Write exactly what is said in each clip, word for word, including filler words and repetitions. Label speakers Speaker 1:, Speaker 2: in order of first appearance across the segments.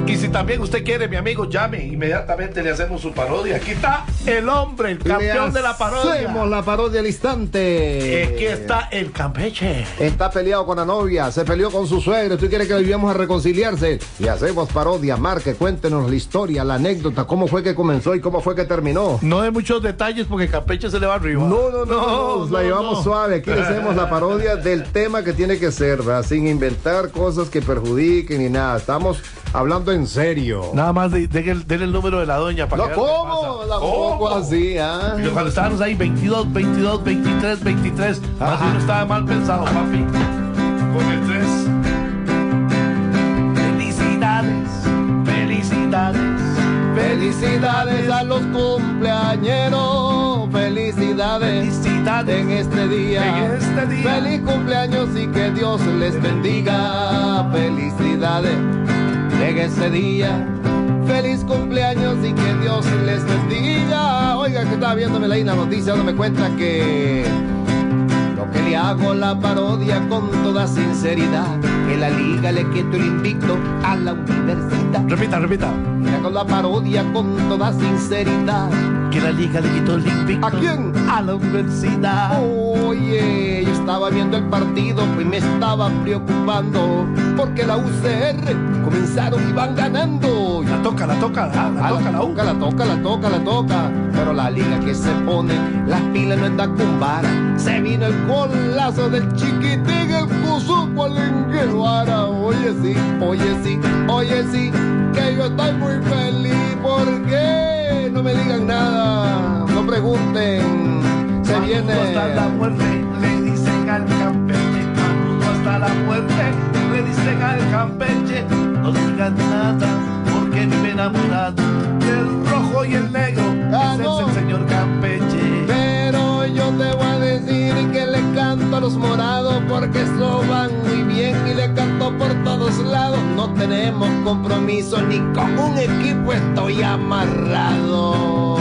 Speaker 1: Y si también usted quiere, mi amigo, llame, inmediatamente le hacemos su parodia. Aquí está el hombre, el campeón de la parodia.
Speaker 2: Hacemos la parodia al instante.
Speaker 1: Aquí está el Campeche.
Speaker 2: Está peleado con la novia, se peleó con su suegro. Tú quieres que le ayudemos a reconciliarse. Y hacemos parodia. Marque, cuéntenos la historia, la anécdota, cómo fue que comenzó y cómo fue que terminó.
Speaker 1: No de muchos detalles porque Campeche se le va arriba.
Speaker 2: No, no, no, no, no, no la llevamos no. suave. Aquí le hacemos la parodia del tema que tiene que ser, ¿verdad? Sin inventar cosas que perjudiquen ni nada. Estamos hablando en serio.
Speaker 1: Nada más de, de, de, denle el número de la doña para
Speaker 2: no,
Speaker 1: que
Speaker 2: ¿cómo? La poco así, ¿ah?
Speaker 1: ¿eh? Cuando estábamos ahí veintidós, veintidós, veintitrés, veintitrés, más bien estaba mal pensado, papi. Con el tres. Felicidades, felicidades.
Speaker 2: Felicidades a los cumpleañeros, felicidades, felicidades en este día,
Speaker 1: en este día.
Speaker 2: Feliz cumpleaños y que Dios les bendiga. Felicidades en este día, feliz cumpleaños y que Dios les bendiga. Oiga, que estaba viéndome la noticia donde me cuenta que lo que le hago la parodia con toda sinceridad, que la liga le quito el invicto a la universidad.
Speaker 1: Repita, repita.
Speaker 2: Le hago la parodia con toda sinceridad,
Speaker 1: que la liga le quitó el invicto.
Speaker 2: ¿A quién?
Speaker 1: A la universidad.
Speaker 2: Oye, yo estaba viendo el partido y me estaba preocupando porque la U C R comenzaron y van ganando.
Speaker 1: La toca, la toca, la, la,
Speaker 2: ah,
Speaker 1: toca,
Speaker 2: la,
Speaker 1: la
Speaker 2: toca, la toca, la toca, la toca. Pero la liga que se pone, las pilas no anda con vara. Se vino el golazo del chiquitín, el cuzuco al engueruara. Oye sí, oye sí, oye sí, que yo estoy muy feliz. ¿Por qué? No me digan nada, no pregunten. Se
Speaker 1: Saludo
Speaker 2: viene
Speaker 1: hasta la muerte, le dicen al Campeche. Saludo hasta la muerte, le dicen al Campeche. No digan nada, porque vive enamorado del rojo y el negro.
Speaker 2: Ah,
Speaker 1: Ese
Speaker 2: no.
Speaker 1: es el señor Campeche.
Speaker 2: Pero yo te voy a decir que le canto a los morados porque eso van muy bien y le canto por todos lados. No tenemos compromiso ni con un equipo, estoy amarrado.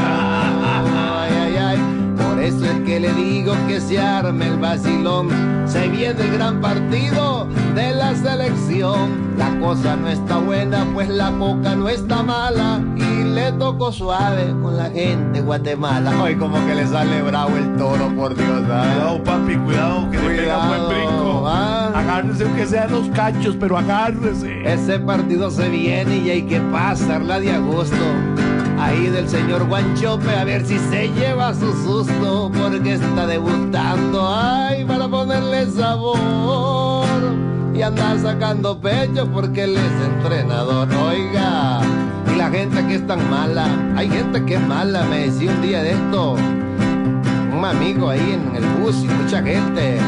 Speaker 2: Ay, ay, ay. Por eso es que le digo que se arme el vacilón. Se viene el gran partido de la selección. La cosa no está buena, pues la coca no está mala. Y le tocó suave con la gente de Guatemala. Ay, como que le sale bravo el toro, por Dios. ¿Ah?
Speaker 1: Cuidado, papi, cuidado, que le pega buen brinco.
Speaker 2: ¿Ah?
Speaker 1: Agárrese aunque sean los cachos, pero agárrese.
Speaker 2: Ese partido se viene y hay que pasarla de agosto. Ahí del señor Guanchope, a ver si se lleva su susto, porque está debutando, ay, para ponerle sabor. Y anda sacando pecho porque él es entrenador, oiga. Y la gente que es tan mala, hay gente que es mala, me decía un día de esto un amigo ahí en el bus y mucha gente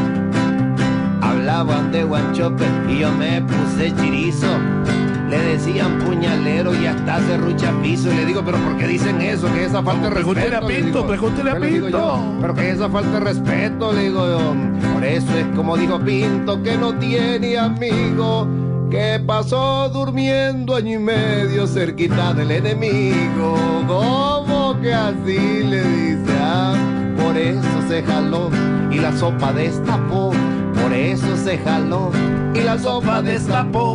Speaker 2: hablaban de Guanchope y yo me puse chirizo. Le decían puñalero y hasta serrucha piso. Y le digo, pero ¿por qué dicen eso? Que esa falta de respeto.
Speaker 1: Pregúntele a Pinto, pregúntele a Pinto.
Speaker 2: Pero que esa falta de respeto, le digo yo. Por eso es como dijo Pinto, que no tiene amigo, que pasó durmiendo año y medio cerquita del enemigo. ¿Cómo que así le dice? Ah, por eso se jaló y la sopa destapó. Por eso se jaló y la sopa destapó.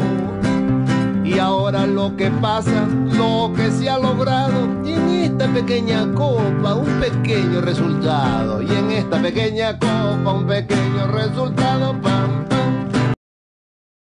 Speaker 2: Y ahora lo que pasa, lo que se ha logrado, y en esta pequeña copa un pequeño resultado, y en esta pequeña copa un pequeño resultado, pam.